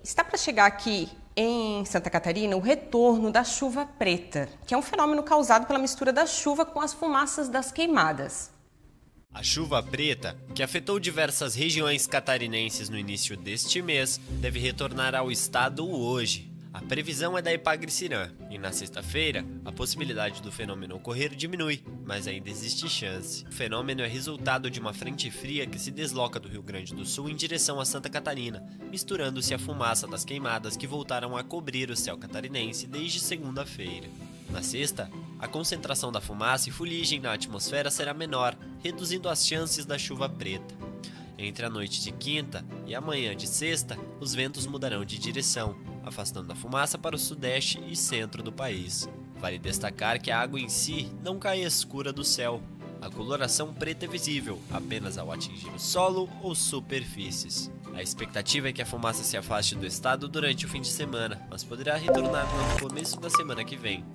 está para chegar aqui em Santa Catarina o retorno da chuva preta, que é um fenômeno causado pela mistura da chuva com as fumaças das queimadas. A chuva preta, que afetou diversas regiões catarinenses no início deste mês, deve retornar ao estado hoje. A previsão é da Epagre-Cirã, e na sexta-feira, a possibilidade do fenômeno ocorrer diminui, mas ainda existe chance. O fenômeno é resultado de uma frente fria que se desloca do Rio Grande do Sul em direção a Santa Catarina, misturando-se à fumaça das queimadas que voltaram a cobrir o céu catarinense desde segunda-feira. Na sexta, a concentração da fumaça e fuligem na atmosfera será menor, reduzindo as chances da chuva preta. Entre a noite de quinta e a manhã de sexta, os ventos mudarão de direção, afastando a fumaça para o sudeste e centro do país. Vale destacar que a água em si não cai escura do céu. A coloração preta é visível apenas ao atingir o solo ou superfícies. A expectativa é que a fumaça se afaste do estado durante o fim de semana, mas poderá retornar no começo da semana que vem.